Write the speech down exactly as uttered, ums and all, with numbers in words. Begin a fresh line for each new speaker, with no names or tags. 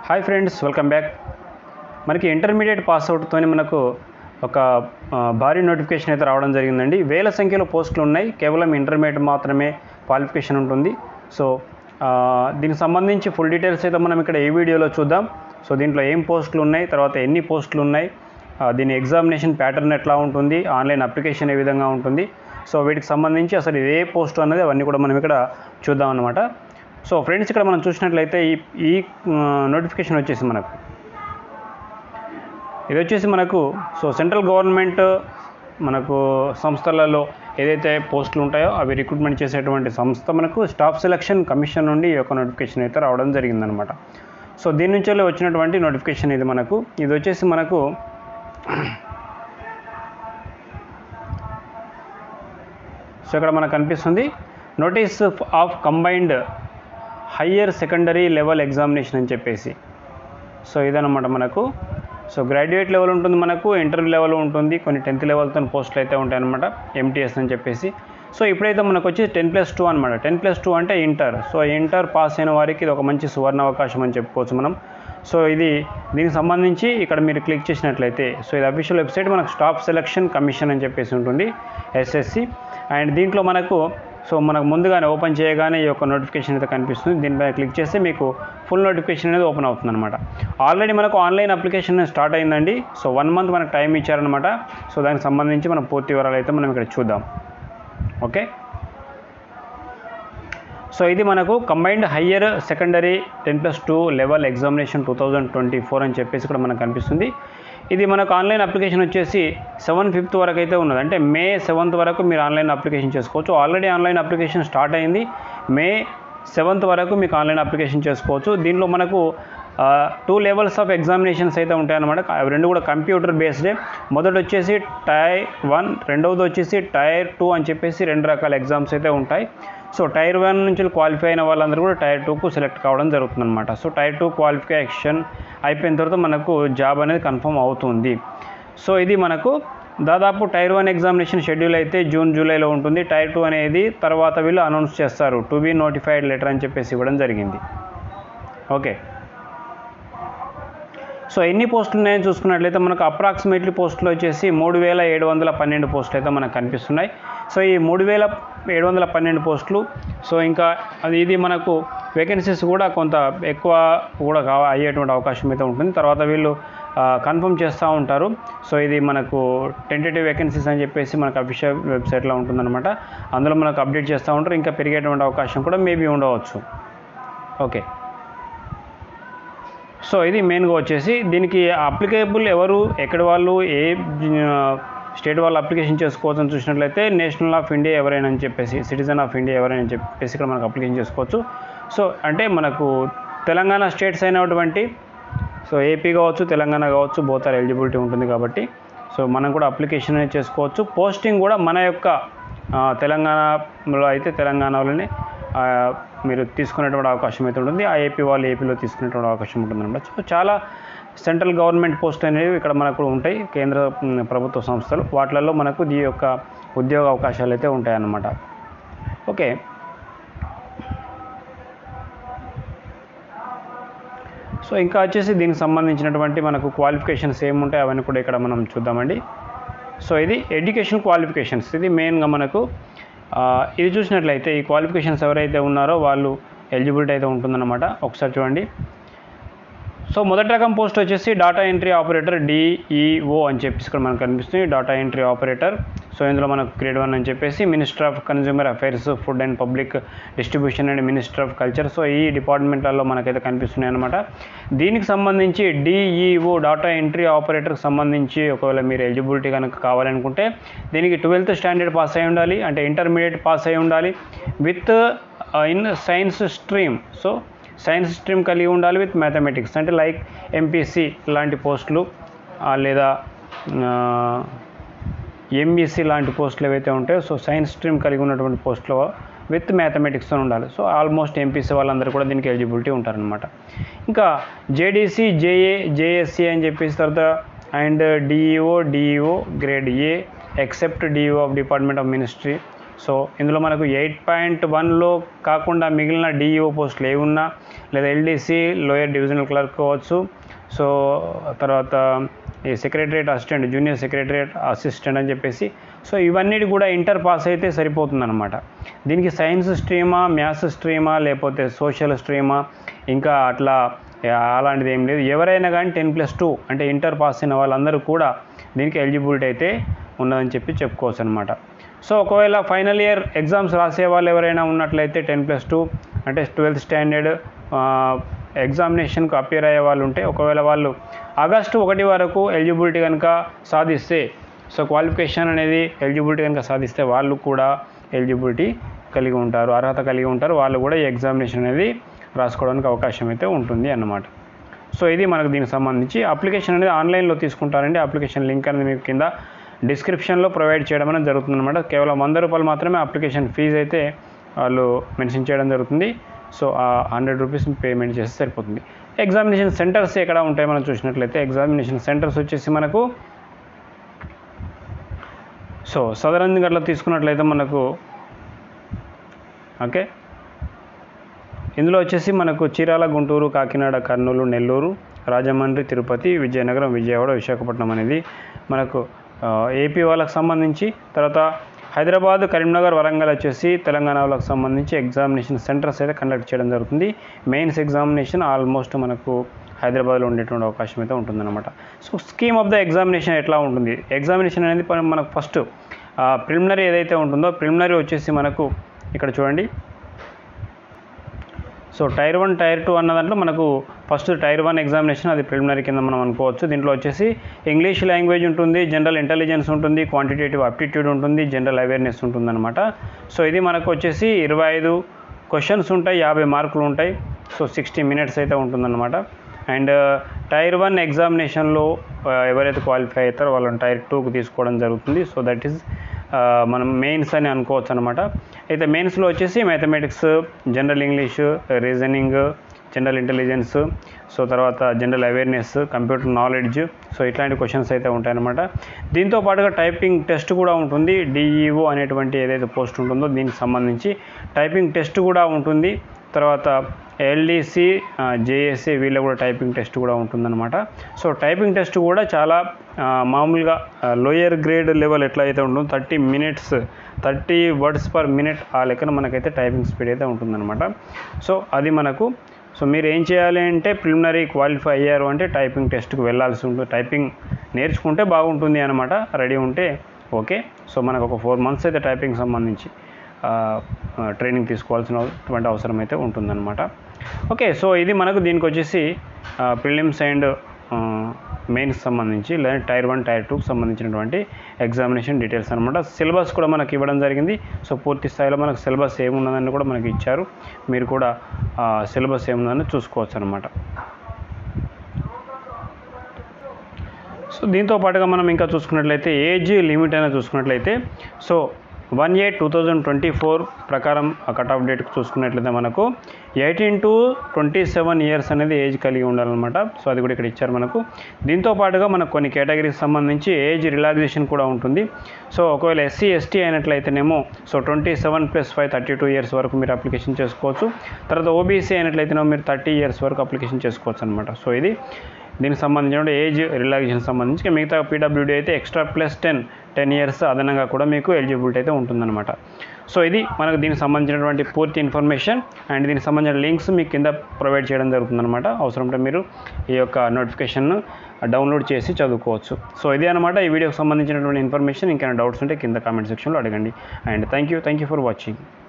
Hi friends, welcome back. మనకి intermediate pass అవుట్తోనే మనకు ఒక భారీ నోటిఫికేషన్ అయితే రావడం జరిగిందండి. వేల సంఖ్యలో పోస్టులు ఉన్నాయి. కేవలం ఇంటర్మీడియట్ మాత్రమే క్వాలిఫికేషన్ ఉంటుంది. సో దీనికి సంబంధించి ఫుల్ డీటెయిల్స్ అయితే మనం ఇక్కడ ఈ వీడియోలో చూద్దాం. సో దీంట్లో ఏం పోస్టులు ఉన్నాయి, తర్వాత ఎన్ని పోస్టులు ఉన్నాయి, దీని ఎగ్జామినేషన్ ప్యాటర్న్ ఎట్లా ఉంటుంది, ఆన్లైన్ అప్లికేషన్ ఏ విధంగా ఉంటుంది, సో వీటికి సంబంధించి అసలు ఏ పోస్ట్ అనేది అవన్నీ కూడా మనం ఇక్కడ చూద్దాం అన్నమాట. సో ఫ్రెండ్స్, ఇక్కడ మనం చూసినట్లయితే ఈ ఈ నోటిఫికేషన్ వచ్చేసి మనకు ఇది వచ్చేసి మనకు సో సెంట్రల్ గవర్నమెంట్ మనకు సంస్థలలో ఏదైతే పోస్టులు ఉంటాయో అవి రిక్రూట్మెంట్ చేసేటువంటి సంస్థ మనకు స్టాఫ్ సెలక్షన్ కమిషన్ నుండి ఈ యొక్క నోటిఫికేషన్ అయితే రావడం జరిగిందనమాట. సో దీని నుంచి వచ్చినటువంటి నోటిఫికేషన్ ఇది మనకు ఇది వచ్చేసి మనకు సో ఇక్కడ మనకు కనిపిస్తుంది notice of combined higher secondary level examination అని చెప్పేసి. సో ఇదన్నమాట మనకు. సో గ్రాడ్యుయేట్ లెవెల్ ఉంటుంది, మనకు ఇంటర్ లెవెల్ ఉంటుంది, కొన్ని టెన్త్ లెవెల్తో పోస్టులు అయితే ఉంటాయన్నమాట, ఎంటీఎస్ అని చెప్పేసి. సో ఇప్పుడైతే మనకు వచ్చి టెన్ ప్లస్ టూ అనమాట. టెన్ ప్లస్ టూ అంటే ఇంటర్. సో ఇంటర్ పాస్ అయిన వారికి ఇది ఒక మంచి సువర్ణ అవకాశం అని చెప్పుకోవచ్చు మనం. సో ఇది దీనికి సంబంధించి ఇక్కడ మీరు క్లిక్ చేసినట్లయితే సో ఇది అఫీషియల్ వెబ్సైట్ మనకు స్టాఫ్ సెలక్షన్ కమిషన్ అని చెప్పేసి ఉంటుంది, ఎస్ఎస్సి. అండ్ దీంట్లో మనకు సో మనకు ముందుగానే ఓపెన్ చేయగానే ఈ యొక్క నోటిఫికేషన్ అయితే కనిపిస్తుంది. దీనిపై క్లిక్ చేస్తే మీకు ఫుల్ నోటిఫికేషన్ అనేది ఓపెన్ అవుతుంది అనమాట. ఆల్రెడీ మనకు ఆన్లైన్ అప్లికేషన్ స్టార్ట్ అయిందండి. సో వన్ మంత్ మనకు టైం ఇచ్చారనమాట. సో దానికి సంబంధించి మనం పూర్తి వివరాలు అయితే మనం ఇక్కడ చూద్దాం. ఓకే, సో ఇది మనకు combined higher secondary ten plus two level examination two thousand twenty four అని చెప్పేసి ఇక్కడ మనకు కనిపిస్తుంది. ఇది మనకు ఆన్లైన్ అప్లికేషన్ వచ్చేసి సెవెన్ ఫిఫ్త్ వరకు అయితే ఉన్నది, అంటే మే సెవెంత్ వరకు మీరు ఆన్లైన్ అప్లికేషన్ చేసుకోవచ్చు. ఆల్రెడీ ఆన్లైన్ అప్లికేషన్ స్టార్ట్ అయింది, మే సెవెంత్ వరకు మీకు ఆన్లైన్ అప్లికేషన్ చేసుకోవచ్చు. దీనిలో మనకు టూ లెవెల్స్ ఆఫ్ ఎగ్జామినేషన్స్ అయితే ఉంటాయన్నమాట. అవి రెండు కూడా కంప్యూటర్ బేస్డే. మొదటి వచ్చేసి టైర్ వన్, రెండవది వచ్చేసి టైర్ టూ అని చెప్పేసి రెండు రకాల ఎగ్జామ్స్ అయితే ఉంటాయి. సో టైర్ వన్ నుంచి క్వాలిఫై అయిన వాళ్ళందరూ కూడా టైర్ టూకు సెలెక్ట్ కావడం జరుగుతుంది అనమాట. సో టైర్ టూ క్వాలిఫికేషన్ అయిపోయిన తర్వాత మనకు జాబ్ అనేది కన్ఫర్మ్ అవుతుంది. సో ఇది మనకు దాదాపు టైర్ వన్ ఎగ్జామినేషన్ షెడ్యూల్ అయితే జూన్ జూలైలో ఉంటుంది. టైర్ టూ అనేది తర్వాత వీళ్ళు అనౌన్స్ చేస్తారు, టు బీ నోటిఫైడ్ లెటర్ అని చెప్పేసి ఇవ్వడం జరిగింది. ఓకే, సో ఎన్ని పోస్టులు ఉన్నాయని చూసుకున్నట్లయితే మనకు అప్రాక్సిమేట్లీ పోస్టులు వచ్చేసి మూడు వేల ఏడు వందల పన్నెండు పోస్టులు అయితే మనకు కనిపిస్తున్నాయి. సో ఈ మూడు వేల ఏడు వందల పన్నెండు పోస్టులు సో ఇంకా అది ఇది మనకు వేకెన్సీస్ కూడా కొంత ఎక్కువ కూడా కావ అయ్యేటువంటి అవకాశం అయితే ఉంటుంది. తర్వాత వీళ్ళు కన్ఫర్మ్ చేస్తూ ఉంటారు. సో ఇది మనకు టెంటేటివ్ వేకెన్సీస్ అని చెప్పేసి మనకు అఫీషియల్ వెబ్సైట్లో ఉంటుందన్నమాట. అందులో మనకు అప్డేట్ చేస్తూ ఉంటారు. ఇంకా పెరిగేటువంటి అవకాశం కూడా మేబీ ఉండవచ్చు. ఓకే, సో ఇది మెయిన్గా వచ్చేసి దీనికి అప్లికేబుల్ ఎవరు, ఎక్కడి వాళ్ళు, ఏ స్టేట్ వాళ్ళు అప్లికేషన్ చేసుకోవచ్చు అని చూసినట్లయితే నేషనల్ ఆఫ్ ఇండియా ఎవరైనా అని చెప్పేసి, సిటిజన్ ఆఫ్ ఇండియా ఎవరైనా చెప్పేసి ఇక్కడ మనకు అప్లికేషన్ చేసుకోవచ్చు. సో అంటే మనకు తెలంగాణ స్టేట్స్ అయినటువంటి సో ఏపీ కావచ్చు, తెలంగాణ కావచ్చు, బోత్ ఆర్ ఎలిజిబిలిటీ ఉంటుంది కాబట్టి సో మనం కూడా అప్లికేషన్ అనేది చేసుకోవచ్చు. పోస్టింగ్ కూడా మన యొక్క తెలంగాణలో అయితే తెలంగాణలోనే మీరు తీసుకునేటువంటి అవకాశం అయితే ఉంటుంది. ఆ ఏపీ వాళ్ళు ఏపీలో తీసుకునేటువంటి అవకాశం ఉంటుందన్నమాట. సో చాలా సెంట్రల్ గవర్నమెంట్ పోస్ట్ అనేవి ఇక్కడ మనకు ఉంటాయి, కేంద్ర ప్రభుత్వ సంస్థలు. వాటిలలో మనకు ఈ యొక్క ఉద్యోగ అవకాశాలు అయితే ఉంటాయన్నమాట. ఓకే, సో ఇంకా వచ్చేసి దీనికి సంబంధించినటువంటి మనకు క్వాలిఫికేషన్స్ ఏముంటాయి అవన్నీ కూడా ఇక్కడ మనం చూద్దామండి. సో ఇది ఎడ్యుకేషన్ క్వాలిఫికేషన్స్, ఇది మెయిన్గా మనకు ఇది చూసినట్లయితే ఈ క్వాలిఫికేషన్స్ ఎవరైతే ఉన్నారో వాళ్ళు ఎలిజిబిలిటీ అయితే ఉంటుందన్నమాట. ఒకసారి చూడండి. సో మొదటి రకం పోస్ట్ వచ్చేసి డాటా ఎంట్రీ ఆపరేటర్, డిఈఓ అని చెప్పేసి ఇక్కడ మనకు కనిపిస్తుంది, డాటా ఎంట్రీ ఆపరేటర్. సో ఇందులో మనకు గ్రేడ్ వన్ అని చెప్పేసి minister of consumer affairs, food and public distribution and minister of culture. So ఈ డిపార్ట్మెంట్లలో మనకైతే కనిపిస్తున్నాయి అనమాట. దీనికి సంబంధించి డిఈఓ డాటా ఎంట్రీ ఆపరేటర్కి సంబంధించి ఒకవేళ మీరు ఎలిజిబిలిటీ కనుక కావాలనుకుంటే దీనికి ట్వెల్త్ స్టాండర్డ్ పాస్ అయి ఉండాలి, అంటే ఇంటర్మీడియట్ పాస్ అయి ఉండాలి with in science stream. So science stream కలిగి ఉండాలి విత్ మ్యాథమెటిక్స్, అంటే లైక్ ఎంపీసీ లాంటి పోస్టులు లేదా ఎంఈసీ లాంటి పోస్టులు ఏవైతే ఉంటాయో సో సైన్స్ స్ట్రీమ్ కలిగి ఉన్నటువంటి పోస్టులు విత్ మ్యాథమెటిక్స్తో ఉండాలి. సో ఆల్మోస్ట్ ఎంపీసీ వాళ్ళందరూ కూడా దీనికి ఎలిజిబిలిటీ ఉంటారనమాట. ఇంకా జేడీసీ, జేఏ, జేఎస్సీ అని చెప్పేసి తర్వాత and DEO, DEO grade A except DEO of department of ministry. So ఇందులో మనకు ఎయిట్ పాయింట్ వన్లో కాకుండా మిగిలిన డిఈఓ పోస్టులు ఏ ఉన్నా లేదా ఎల్డీసీ లోయర్ డివిజనల్ క్లర్క్ కావచ్చు, సో తర్వాత ఈ secretariat assistant, junior secretariat assistant అని చెప్పేసి, సో ఇవన్నిటి కూడా ఇంటర్ పాస్ అయితే సరిపోతుందన్నమాట. దీనికి సైన్స్ స్ట్రీమా, మ్యాథ్స్ స్ట్రీమా, లేకపోతే సోషల్ స్ట్రీమా, ఇంకా అట్లా అలాంటిది ఏం లేదు. ఎవరైనా కానీ టెన్ ప్లస్ టూ అంటే ఇంటర్ పాస్ అయిన వాళ్ళందరూ కూడా దీనికి ఎలిజిబిలిటీ అయితే ఉన్నదని చెప్పి చెప్పుకోవచ్చు అనమాట. సో ఒకవేళ ఫైనల్ ఇయర్ ఎగ్జామ్స్ రాసే వాళ్ళు ఎవరైనా ఉన్నట్లయితే టెన్ ప్లస్ టూ అంటే ట్వెల్త్ స్టాండర్డ్ ఎగ్జామినేషన్కు అపియర్ అయ్యే వాళ్ళు ఉంటే, ఒకవేళ వాళ్ళు ఆగస్టు ఒకటి వరకు ఎలిజిబిలిటీ కనుక సాధిస్తే, సో క్వాలిఫికేషన్ అనేది ఎలిజిబిలిటీ కనుక సాధిస్తే వాళ్ళు కూడా ఎలిజిబిలిటీ కలిగి ఉంటారు, అర్హత కలిగి ఉంటారు. వాళ్ళు కూడా ఈ ఎగ్జామినేషన్ అనేది రాసుకోవడానికి అవకాశం అయితే ఉంటుంది అన్నమాట. సో ఇది మనకు దీనికి సంబంధించి అప్లికేషన్ అనేది ఆన్లైన్లో తీసుకుంటారండి. అప్లికేషన్ లింక్ అనేది మీకు కింద డిస్క్రిప్షన్లో ప్రొవైడ్ చేయడం అనేది జరుగుతుంది అనమాట. కేవలం వంద రూపాయలు మాత్రమే అప్లికేషన్ ఫీజు అయితే వాళ్ళు మెన్షన్ చేయడం జరుగుతుంది. సో ఆ హండ్రెడ్ రూపీస్ పేమెంట్ చేస్తే సరిపోతుంది. ఎగ్జామినేషన్ సెంటర్స్ ఎక్కడ ఉంటాయి మనం చూసినట్లయితే, ఎగ్జామినేషన్ సెంటర్స్ వచ్చేసి మనకు సో సదరన్ గట్ల తీసుకున్నట్లయితే మనకు ఓకే ఇందులో వచ్చేసి మనకు చీరాల, గుంటూరు, కాకినాడ, కర్నూలు, నెల్లూరు, రాజమండ్రి, తిరుపతి, విజయనగరం, విజయవాడ, విశాఖపట్నం అనేది మనకు ఏపీ వాళ్ళకి సంబంధించి, తర్వాత హైదరాబాద్, కరీంనగర్, వరంగల్ వచ్చేసి తెలంగాణ వాళ్ళకి సంబంధించి ఎగ్జామినేషన్ సెంటర్స్ అయితే కండక్ట్ చేయడం జరుగుతుంది. మెయిన్స్ ఎగ్జామినేషన్ ఆల్మోస్ట్ మనకు హైదరాబాద్లో ఉండేటువంటి అవకాశం అయితే ఉంటుందన్నమాట. So scheme of the examination ఎట్లా ఉంటుంది? ఎగ్జామినేషన్ అనేది మనకు ఫస్ట్ ప్రిలిమినరీ ఏదైతే ఉంటుందో, ప్రిలిమినరీ వచ్చేసి మనకు ఇక్కడ చూడండి. So tier one, tier two అన్న దాంట్లో మనకు ఫస్ట్ టైర్ వన్ ఎగ్జామినేషన్ అది ప్రిలిమినరీ కింద మనం అనుకోవచ్చు. దీంట్లో వచ్చేసి ఇంగ్లీష్ లాంగ్వేజ్ ఉంటుంది, జనరల్ ఇంటెలిజెన్స్ ఉంటుంది, క్వాంటిటేటివ్ అప్టిట్యూడ్ ఉంటుంది, జనరల్ అవేర్నెస్ ఉంటుందన్నమాట. సో ఇది మనకు వచ్చేసి ఇరవై ఐదు క్వశ్చన్స్ ఉంటాయి, యాభై మార్కులు ఉంటాయి. సో సిక్స్టీ మినిట్స్ అయితే ఉంటుందన్నమాట. అండ్ టైర్ వన్ ఎగ్జామినేషన్లో ఎవరైతే క్వాలిఫై అవుతారో వాళ్ళని టైర్ టూకి తీసుకోవడం జరుగుతుంది. సో దట్ ఈస్ మనం మెయిన్స్ అని అనుకోవచ్చు అనమాట. అయితే మెయిన్స్లో వచ్చేసి mathematics, general English, reasoning, general intelligence, so తర్వాత general awareness, computer knowledge, so ఇట్లాంటి క్వశ్చన్స్ అయితే ఉంటాయన్నమాట. దీంతో పాటుగా టైపింగ్ టెస్ట్ కూడా ఉంటుంది. డిఈఓ అనేటువంటి ఏదైతే పోస్ట్ ఉంటుందో దీనికి సంబంధించి టైపింగ్ టెస్ట్ కూడా ఉంటుంది. తర్వాత ఎల్డీసీ, జేఎస్సీ వీళ్ళ కూడా టైపింగ్ టెస్ట్ కూడా ఉంటుందన్నమాట. సో టైపింగ్ టెస్ట్ కూడా చాలా మామూలుగా లోయర్ గ్రేడ్ లెవెల్ ఎట్లా అయితే ఉంటుందో thirty minutes thirty words per minute ఆ లెక్కన మనకైతే టైపింగ్ స్పీడ్ అయితే ఉంటుందన్నమాట. సో అది మనకు సో మీరు ఏం చేయాలి అంటే ప్రిలిమినరీ క్వాలిఫై అయ్యారు అంటే టైపింగ్ టెస్ట్కి వెళ్ళాల్సి ఉంటుంది. టైపింగ్ నేర్చుకుంటే బాగుంటుంది అనమాట, రెడీ ఉంటే ఓకే. సో మనకు ఒక ఫోర్ మంత్స్ అయితే టైపింగ్ సంబంధించి ట్రైనింగ్ తీసుకోవాల్సినటువంటి అవసరం అయితే ఉంటుందన్నమాట. ఓకే, సో ఇది మనకు దీనికి వచ్చేసి ప్రిలిమ్స్ అండ్ మెయిన్స్ సంబంధించి లేదా టైర్ వన్, టైర్ టూకి సంబంధించినటువంటి ఎగ్జామినేషన్ డీటెయిల్స్ అనమాట. సిలబస్ కూడా మనకి ఇవ్వడం జరిగింది. సో పూర్తి స్థాయిలో మనకు సిలబస్ ఏమున్నదని కూడా మనకి ఇచ్చారు. మీరు కూడా సిలబస్ ఏముందని చూసుకోవచ్చు అనమాట. సో దీంతో పాటుగా మనం ఇంకా చూసుకున్నట్లయితే ఏజ్ లిమిట్ అయినా చూసుకున్నట్లయితే సో వన్ ఏ టూ థౌజండ్ ట్వంటీ ఫోర్ ప్రకారం కట్ ఆఫ్ డేట్కి చూసుకున్నట్లయితే మనకు eighteen to twenty seven years అనేది ఏజ్ కలిగి ఉండాలన్నమాట. సో అది కూడా ఇక్కడ ఇచ్చారు మనకు. దీంతో పాటుగా మనకు కొన్ని కేటగిరీకి సంబంధించి ఏజ్ రిలాక్సేషన్ కూడా ఉంటుంది. సో ఒకవేళ ఎస్సీ ఎస్టీ అయినట్లయితేనేమో so twenty seven plus five thirty two years వరకు మీరు అప్లికేషన్ చేసుకోవచ్చు. తర్వాత ఓబీసీ అయినట్లయితేనేమో మీరు థర్టీ ఇయర్స్ వరకు అప్లికేషన్ చేసుకోవచ్చు అనమాట. సో ఇది దీనికి సంబంధించిన ఏజ్ రిలాక్సేషన్ సంబంధించి. మిగతా పీడబ్ల్యూడీ అయితే extra plus ten ten years అదనంగా కూడా మీకు ఎలిజిబిలిటీ అయితే ఉంటుందన్నమాట. సో ఇది మనకు దీనికి సంబంధించినటువంటి పూర్తి ఇన్ఫర్మేషన్ అండ్ దీనికి సంబంధించిన లింక్స్ మీకు కింద ప్రొవైడ్ చేయడం జరుగుతుందన్నమాట. అవసరం ఉంటే మీరు ఈ యొక్క నోటిఫికేషన్ను డౌన్లోడ్ చేసి చదువుకోవచ్చు. సో ఇదే అనమాట ఈ వీడియోకి సంబంధించినటువంటి ఇన్ఫర్మేషన్. ఇంకేమైనా డౌట్స్ ఉంటే కింద కామెంట్ సెక్షన్లో అడగండి. And thank you thank you for watching.